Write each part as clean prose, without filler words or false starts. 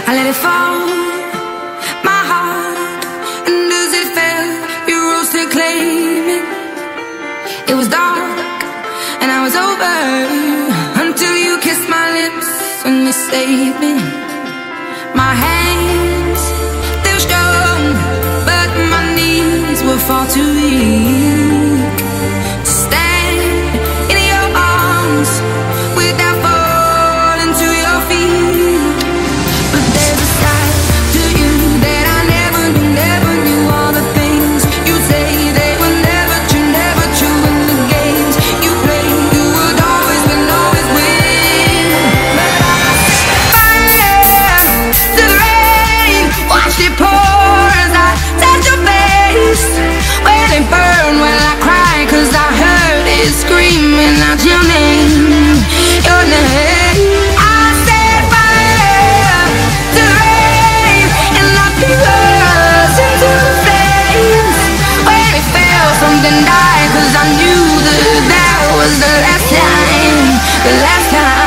I let it fall, my heart, and as it fell, you rose to claim it. It was dark, and I was over, until you kissed my lips and you saved me. My hands, they were strong, but my knees were far too weak to stand in your arms without falling to your feet. But there's a side to you that I never knew. All the things you say, they were never true, and the games you play, you would always win, But I set fire to the rain, watched it pour as I touched your face. When it burned, when I cried, 'cause I heard it screaming out your name, your name. I set fire to the rain, and I threw us into the flames. When it fell, something died, 'cause I knew that was the last time, the last time.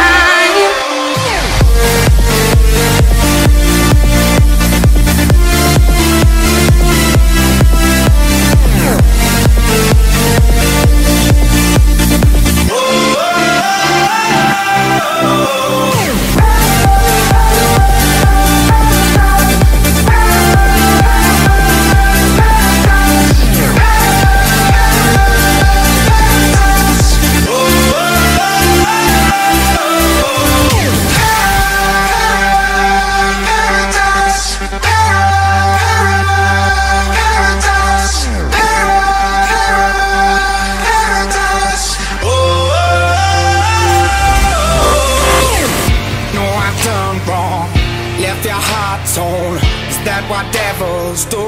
Left your heart torn, is that what devils do?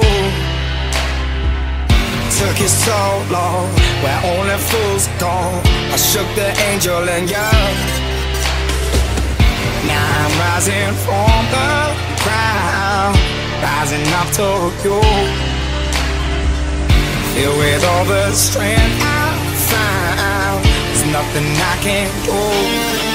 Took you so long, where only fools go. I shook the angel in you. Now I'm rising from the ground, rising up to you. Filled with all the strength I found, there's nothing I can't do.